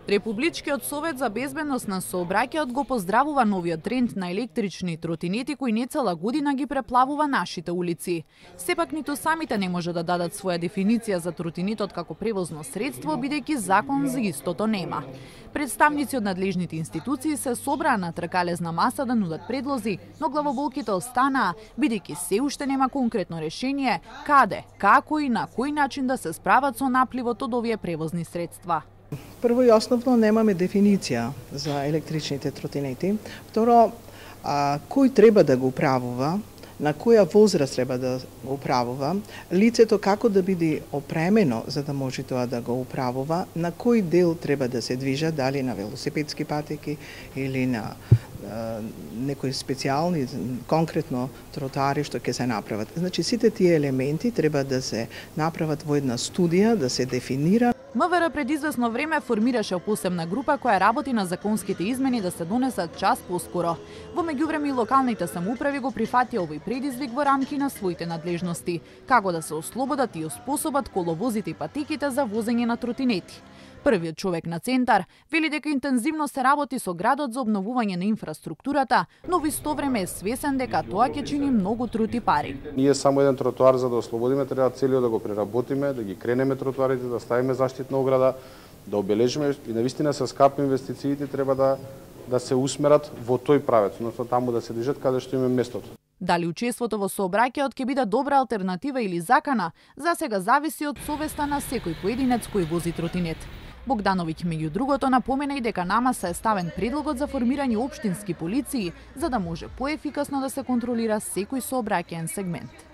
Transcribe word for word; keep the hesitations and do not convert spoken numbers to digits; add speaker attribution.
Speaker 1: Републичкиот совет за безбедност на сообраќајот го поздравува новиот тренд на електрични тротинети кои не цела година ги преплавува нашите улици. Сепак ниту самите не може да дадат своја дефиниција за тротинетот како превозно средство, бидејќи закон за истото нема. Представници од надлежните институции се собраа на тркалезна маса да нудат предлози, но главоболките останаа, бидејќи се уште нема конкретно решение каде, како и на кој начин да се справат со напливот од овие превозни средства.
Speaker 2: Прво и основно немаме дефиниција за електричните тротинети. Второ, а, кој треба да го управува, на која возраст треба да го управува, лицето како да биде опремено за да може тоа да го управува, на кој дел треба да се движат, дали на велосипедски патеки или на а, некои специјални, конкретно тротоари што ќе се направат. Значи сите тие елементи треба да се направат во една студија, да се дефинира.
Speaker 1: МВР пред известно време формираше посебна група која работи на законските измени да се донесат час поскоро. Во меѓувреме и локалните самоуправи го прифатија овој предизвик во рамки на своите надлежности, како да се ослободат и оспособат коловозите и патеките за возење на тротинети. Првиот човек на Центар вели дека интензивно се работи со градот за обновување на инфраструктурата, но во исто време е свесен дека тоа ќе чини многу труд и пари.
Speaker 3: Ние само еден тротоар за да ослободиме треба целиот да го преработиме, да ги кренеме тротоарите, да ставиме заштитна ограда, да обележиме и навистина се скапи инвестициите треба да да се усмерат во тој правец, односно таму да се движат каде што им е местото.
Speaker 1: Дали учеството во сообраќајот ќе биде добра алтернатива или закана, за сега зависи од совеста на секој поединец кој вози тротинет. Богдановиќ меѓу другото напомена и дека на маса е ставен предлогот за формирање општински полиции за да може поефикасно да се контролира секој сообраќаен сегмент.